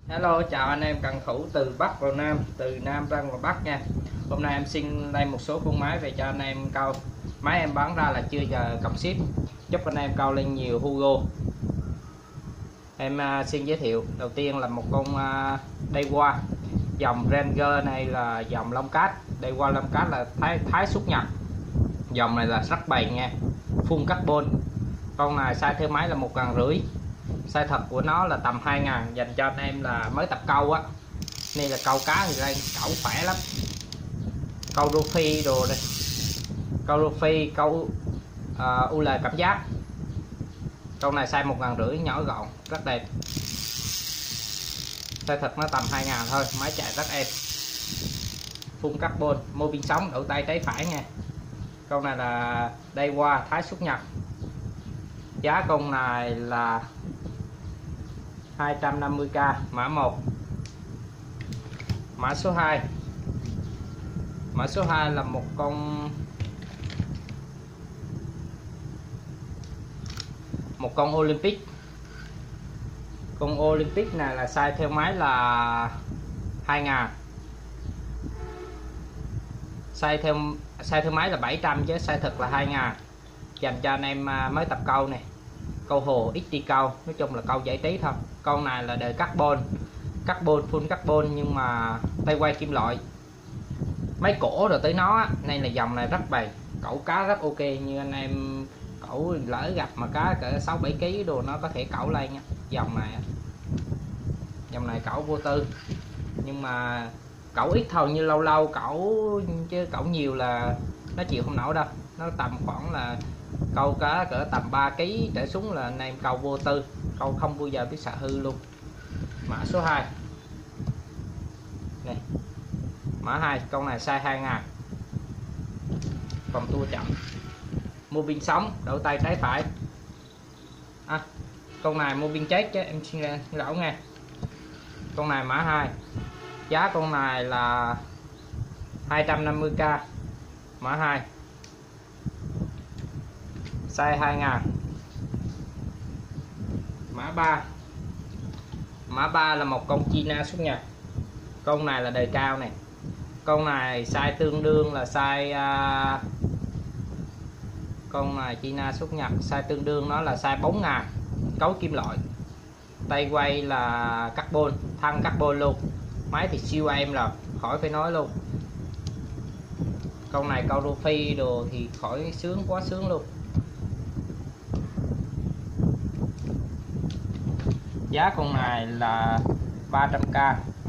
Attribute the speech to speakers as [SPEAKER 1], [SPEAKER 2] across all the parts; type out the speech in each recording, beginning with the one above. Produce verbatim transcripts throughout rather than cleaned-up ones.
[SPEAKER 1] Hello, chào anh em cần thủ từ Bắc vào Nam, từ Nam ra vào Bắc nha. Hôm nay em xin lên một số con máy về cho anh em câu. Máy em bán ra là chưa giờ cộng ship. Chúc anh em câu lên nhiều Hugo. Em uh, xin giới thiệu đầu tiên là một con uh, Daiwa. Dòng Ranger này là dòng lông cát. Daiwa lông cát là thái thái xuất nhật. Dòng này là rất bền nha, full carbon. Con này size theo máy là một ngàn rưỡi. Size thật của nó là tầm hai ngàn, dành cho anh em là mới tập câu á. Đây là câu cá thì đây cẩu khỏe lắm. Câu rô phi đồ đây, câu rô phi, câu uh, u lề cảm giác. Con này size một ngàn rưỡi, nhỏ gọn, rất đẹp. Size thật nó tầm hai ngàn thôi, máy chạy rất êm. Full carbon, mô pin sống, đổ tay trái phải nha. Con này là Daiwa thái xuất nhật. Giá con này là hai trăm năm mươi k, mã một. Mã số hai. Mã số hai là một con một con Olympic. Con Olympic này là size theo máy là hai ngàn. Size theo size theo máy là bảy trăm chứ size thực là hai ngàn. Dành cho anh em mới tập câu này, câu hồ, ít đi câu, nói chung là câu giải trí thôi. Con này là đời carbon, carbon full carbon nhưng mà tay quay kim loại, máy cổ rồi tới nó, nên là dòng này rất bền, cẩu cá rất ok. Như anh em cẩu lỡ gặp mà cá cỡ sáu bảy ký đồ nó có thể cẩu lên nha. Dòng này dòng này cẩu vô tư, nhưng mà cẩu ít thôi, như lâu lâu cẩu, chứ cẩu nhiều là nó chịu không nổi đâu. Nó tầm khoảng là câu cá cỡ tầm ba ký trở xuống là anh em câu vô tư, câu không bao giờ biết xạ hư luôn. Mã số hai này, mã hai. Con này size hai ngàn, còn tua chậm, mô pin sống, đổ tay trái phải. À, con này mô pin chết chứ em xin lỗi nghe. Con này mã hai, giá con này là hai trăm năm mươi k, mã hai, size hai ngàn. Mã ba. Mã ba là một con China xuất nhật. Con này là đời cao này. Con này size tương đương là size uh, con này China xuất nhật, size tương đương nó là size bốn ngàn, cấu kim loại, tay quay là carbon, thân carbon luôn. Máy thì siêu êm rồi, khỏi phải nói luôn. Con này câu rô phi đồ thì khỏi sướng, quá sướng luôn. Giá con này là ba trăm k.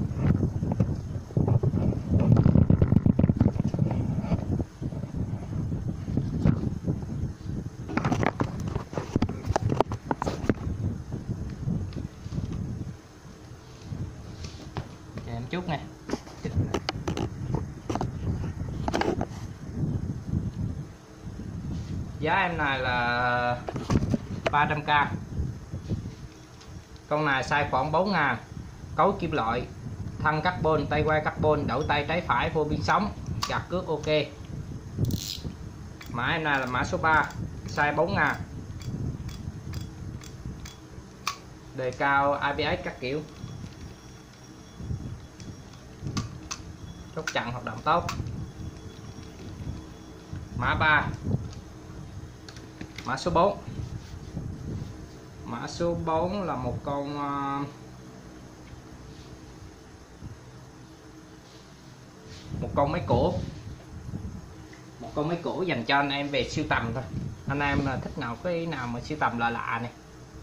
[SPEAKER 1] Chờ em chút nè. Giá em này là ba trăm k. Con này size khoảng bốn ngàn, cấu kim loại, thân carbon, tay quay carbon, đổ tay trái phải, vô pin sống, chặt cước ok. Mã em này là mã số ba, size bốn ngàn, đời cao, a bê ét các kiểu, chốt chặn hoạt động tốt. Mã ba. Mã số bốn. Mã số bốn là một con một con máy cổ. Một con máy cổ dành cho anh em về sưu tầm thôi. Anh em là thích nào cái nào mà sưu tầm lạ lạ này.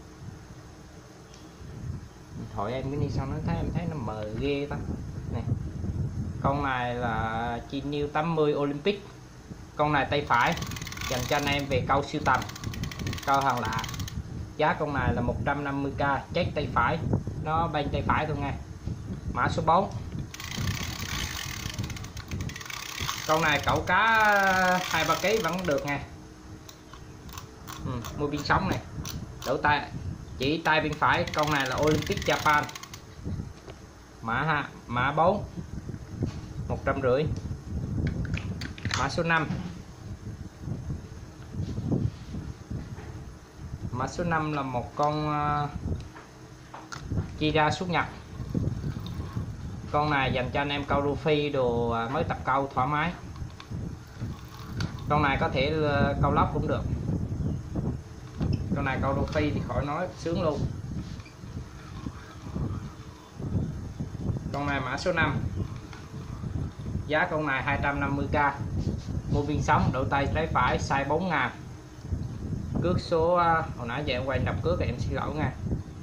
[SPEAKER 1] Điện thoại em cái đi xong nó thấy em thấy nó mờ ghê ta. Này. Con này là chi New tám mươi Olympic. Con này tay phải, dành cho anh em về câu sưu tầm, câu hàng lạ. Giá con này là một trăm năm mươi k, chết tay phải, nó bên tay phải thôi nha. Mã số bốn. Con này cẩu cá hai ba ký vẫn được nha. Ừ, mua pin sống này, đổ tay chỉ tay bên phải. Con này là Olympic Japan. Mã ha, mã bốn, một trăm rưỡi. Mã số năm. Mã số năm là một con uh, Chira xuất nhật. Con này dành cho anh em câu rô phi đồ mới tập câu thoải mái. Con này có thể câu lóc cũng được. Con này câu rô phi thì khỏi nói, sướng luôn. Con này mã số năm. Giá con này hai trăm năm mươi k. Mua viên sống, độ tay trái phải, size bốn ngàn. Cước số, hồi nãy giờ em quay đọc cước thì em xin lỗi nha.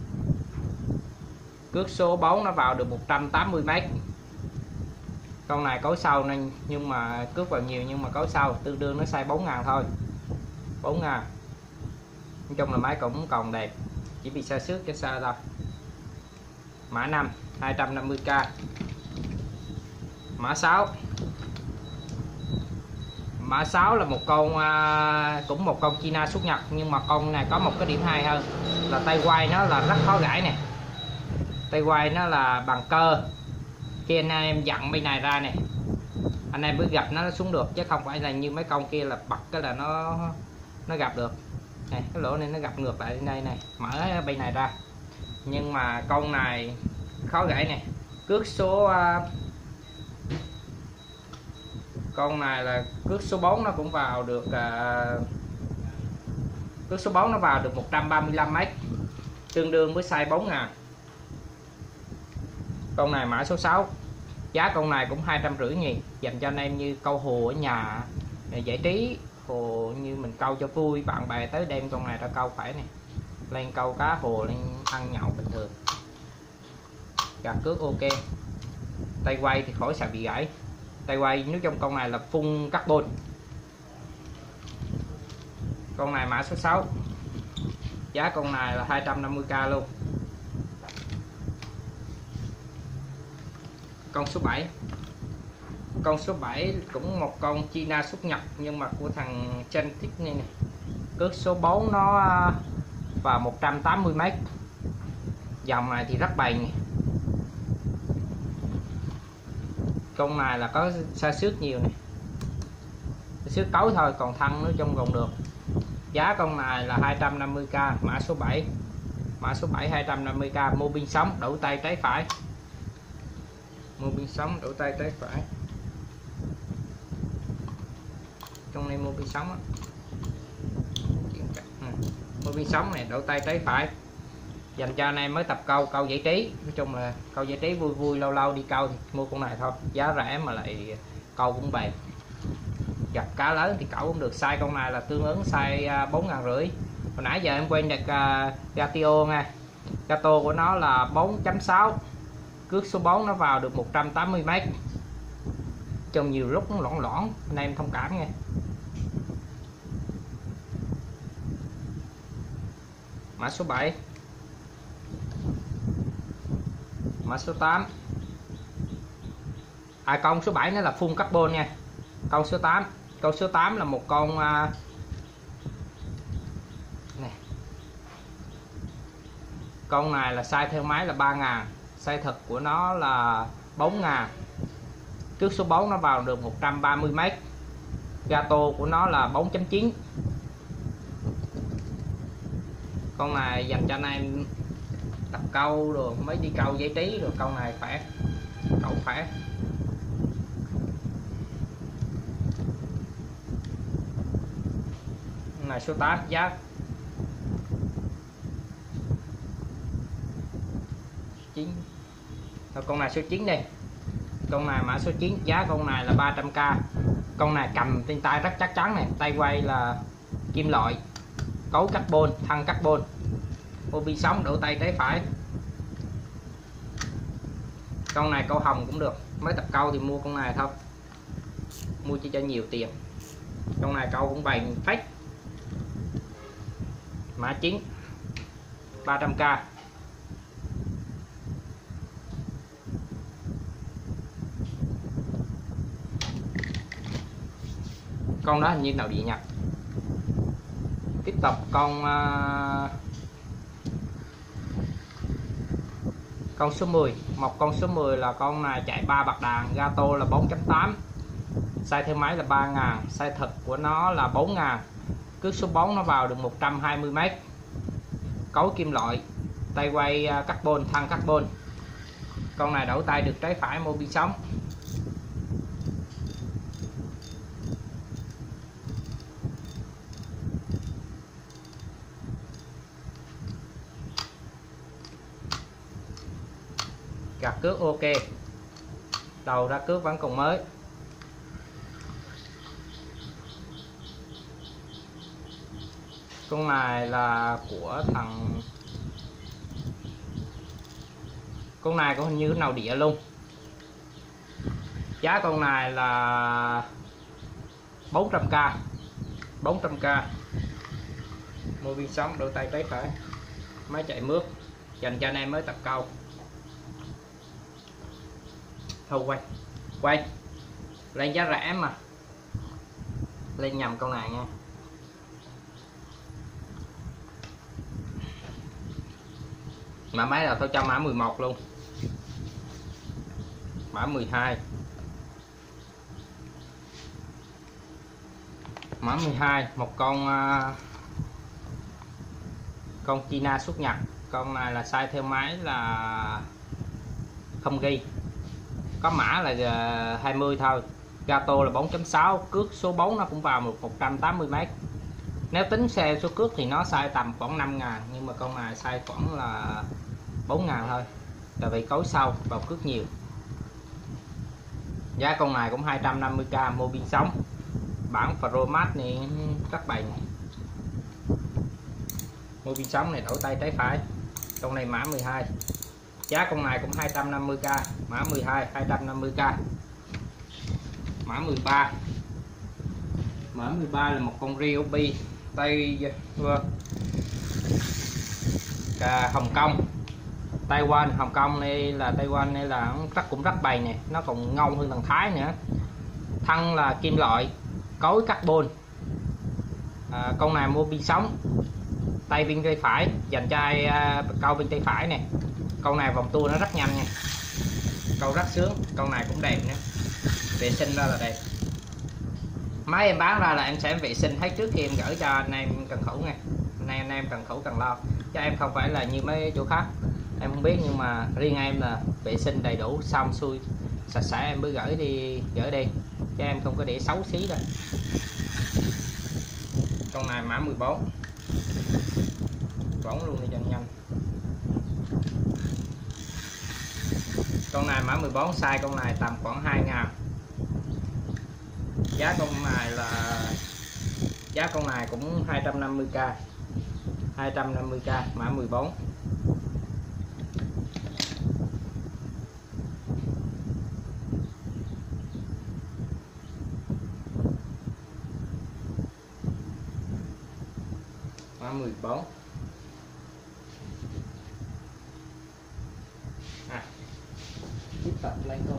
[SPEAKER 1] Cước số bốn nó vào được một trăm tám mươi mét. Con này cối sau nên nhưng mà cước vào nhiều, nhưng mà cối sau tương đương nó size bốn ngàn thôi. bốn ngàn. Nói chung là máy cũng còn đẹp, chỉ bị xa xước cho xa thôi. Mã năm hai trăm năm mươi k. Mã sáu. Mã sáu là một con cũng một con China xuất Nhật, nhưng mà con này có một cái điểm hay hơn là tay quay nó là rất khó gãy nè. Tay quay nó là bằng cơ. Khi anh em dặn bên này ra nè, anh em mới gặp nó xuống được, chứ không phải là như mấy con kia là bật cái là nó nó gặp được. Này, cái lỗ này nó gặp ngược lại đây này, mở bên này ra. Nhưng mà con này khó gãy nè. Cước số con này là cước số bốn nó cũng vào được uh, cước số bốn nó vào được một trăm ba mươi lăm mét, tương đương với size bốn ngàn. Con này mã số sáu. Giá con này cũng hai trăm rưỡi nghìn, dành cho anh em như câu hồ ở nhà giải trí, hồ như mình câu cho vui, bạn bè tới đem con này ra câu phải nè, lên câu cá hồ, lên ăn nhậu bình thường. Gạt cước ok. Tay quay thì khỏi sợ bị gãy. Tay quay nếu trong con này là phun carbon. Con này mã số sáu. Giá con này là hai trăm năm mươi k luôn. Con số bảy. Con số bảy cũng một con China xuất Nhật, nhưng mà của thằng Chen thích này nè. Cước số bốn nó vào một trăm tám mươi mét. Dòng này thì rất bền. Con này là có xa xước nhiều nè, xước cấu thôi, còn thân nó trong còn được. Giá con này là hai trăm năm mươi k, mã số bảy. Mã số bảy hai trăm năm mươi k. Mua pin sống, đổ tay trái phải. Mua pin sống, đổ tay trái phải. Trong này mua pin sống á. Mua pin sống này, đổ tay trái phải. Dành cho anh em mới tập câu, câu giải trí. Nói chung là câu giải trí vui vui, lâu lâu đi câu thì mua con này thôi. Giá rẻ mà lại câu cũng bền. Gặp cá lớn thì cậu cũng được. Size con này là tương ứng size bốn ngàn rưỡi. Hồi nãy giờ em quên đặt uh, Gatio nha. Gato của nó là bốn chấm sáu. Cước số bốn nó vào được một trăm tám mươi mét. Trong nhiều lúc nó loãng loãng, anh em thông cảm nha. Mã số bảy. Mã số tám. À, con số bảy nó là full carbon nha. Con số tám. Con số tám là một con uh, này. Con này là size theo máy là ba ngàn, size thực của nó là bốn ngàn. Cước số bốn nó vào được một trăm ba mươi mét. Gato của nó là bốn chấm chín. Con này dành cho anh em tập câu rồi mới đi câu giải trí rồi, con này khỏe, cậu khỏe. Con này số tám. Giá chín. Rồi, con này số chín đây. Con này mã số chín. Giá con này là ba trăm k. Con này cầm trên tay rất chắc chắn này, tay quay là kim loại, cấu carbon, thân carbon. Ô bi sống, đổ tay trái phải. Con này câu hồng cũng được, mới tập câu thì mua con này thôi, mua chỉ cho nhiều tiền. Con này câu cũng bền phách. Mã chín. ba trăm k. Con đó hình như nào địa nhập. Tiếp tục con uh, con số mười. Một con số mười là con này chạy ba bạc đàn, Gato là bốn chấm tám. Size theo máy là ba ngàn, size thực của nó là bốn ngàn. Cước số bốn nó vào được một trăm hai mươi mét. Cấu kim loại, tay quay carbon, thân carbon. Con này đổi tay được trái phải mô pin sống. Gạt cước ok, đầu ra cước vẫn còn mới. Con này là của thằng con này cũng hình như nào đĩa luôn. Giá con này là bốn trăm k, bốn trăm k. Mô pin sống, đôi tay trái phải, máy chạy mướt, dành cho anh em mới tập câu. Thôi quay quay lên giá rẻ mà, lên nhầm con này nha. Mã máy là tôi cho mã mười một luôn, mã mười hai, mã mười hai. Một con uh, con China xuất Nhật. Con này là size theo máy là không ghi, có mã là hai mươi thôi, gato là bốn chấm sáu, cước số bốn nó cũng vào một trăm tám mươi mét. Nếu tính xe số cước thì nó sai tầm khoảng năm ngàn, nhưng mà con này sai khoảng là bốn ngàn thôi, tại vì cối sau vào cước nhiều. Giá con này cũng hai trăm năm mươi k, mô pin sống, bản Promat này các bài này. Mô pin sống này đổi tay trái phải. Con này mã mười hai. Giá con này cũng hai trăm năm mươi k, mã mười hai hai trăm năm mươi k. Mã mười ba. Mã mười ba là một con Ryobi Tây à, Hồng Kông. Taiwan, Hồng Kông này là Taiwan này là rất cũng rất bày nè, nó còn ngông hơn thằng Thái nữa. Thân là kim loại, cối carbon. À, con này mua pin sống, tay bên tay phải, dành cho ai uh, câu bên tay phải nè. Con này vòng tua nó rất nhanh nha, câu rất sướng. Con này cũng đẹp nữa, vệ sinh ra là đẹp. Máy em bán ra là em sẽ vệ sinh hết trước khi em gửi cho anh em cần khẩu nha. Anh em, anh em cần khẩu cần lo, cho em không phải là như mấy chỗ khác em không biết, nhưng mà riêng em là vệ sinh đầy đủ xong xuôi sạch sẽ em mới gửi đi gửi đi, cho em không có để xấu xí đâu. Con này mã mười bốn, bóng luôn đi cho nhanh. Con này mã mười bốn, size con này tầm khoảng hai ngàn. Giá con này là giá con này cũng hai trăm năm mươi k, hai trăm năm mươi k, mã mười bốn. Mã mười bốn. À, tiếp tục lấy con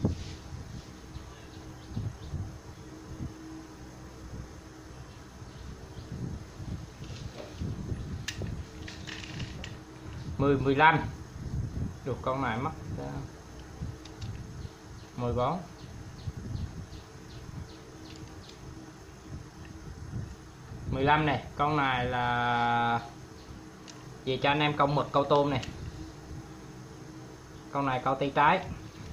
[SPEAKER 1] mười, mười lăm. Được, con này mất mười bốn. mười lăm này, con này là về cho anh em câu mực câu tôm này. Con này câu tay trái,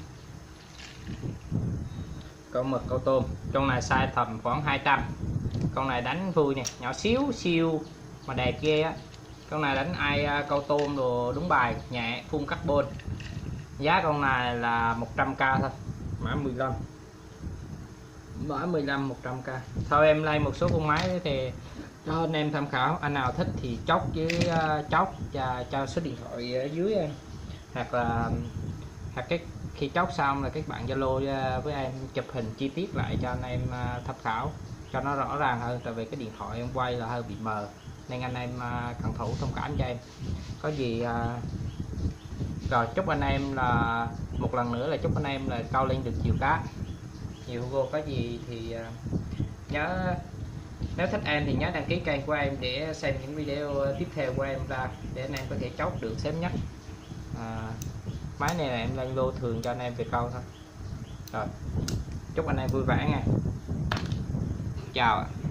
[SPEAKER 1] câu mực câu tôm. Con này size tầm khoảng hai trăm. Con này đánh vui nè, nhỏ xíu siêu mà đẹp ghê á. Con này đánh ai câu tôm đồ đúng bài, nhẹ, phun carbon. Giá con này là một trăm k thôi, mã mười lăm. Mã mười lăm, một trăm k. Thôi em lấy một số con máy thì cho anh em tham khảo. Anh nào thích thì chốt với uh, chốt và cho số điện thoại ở dưới em, hoặc là hoặc cái khi chốt xong là các bạn Zalo uh, với em chụp hình chi tiết lại cho anh em uh, tham khảo cho nó rõ ràng hơn, tại vì cái điện thoại em quay là hơi bị mờ, nên anh em uh, cẩn thủ thông cảm cho em. Có gì uh, rồi chúc anh em là một lần nữa là chúc anh em là câu lên được nhiều cá nhiều Hugo. Có gì thì uh, nhớ, nếu thích em thì nhớ đăng ký kênh của em để xem những video tiếp theo của em ra, để anh em có thể chốt được sớm nhất. À, máy này là em lên lô thường cho anh em về câu thôi. Rồi chúc anh em vui vẻ nha, chào ạ.